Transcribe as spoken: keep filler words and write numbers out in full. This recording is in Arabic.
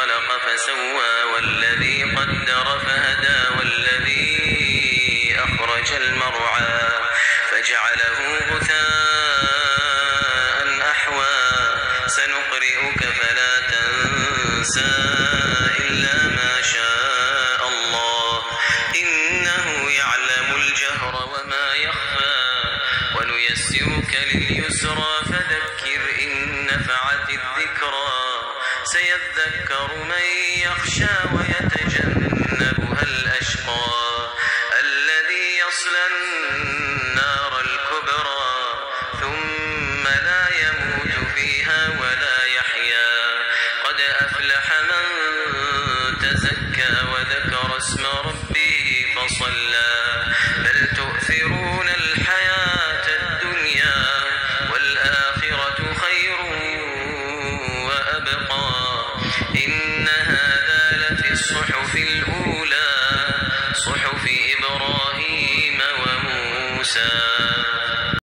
خلق فسوى والذي قدر فهدى والذي أخرج المرعى فجعله غثاء أحوى سنقرئك فلا تنسى إلا ما شاء الله إنه يعلم الجهر وما يخفى ونيسرك لليسرى فذكر إن نفعت الذكرى سيذكر من يخشى ويتجنبها الأشقى الذي يصلى النار الكبرى ثم لا يموت فيها ولا يحيا قد أفلح من تزكى وذكر اسم ربه فصلى بل تؤثرون الحياة الدنيا والآخرة خير وأبقى إن هذا لفي الصحف الأولى صحف إبراهيم وموسى.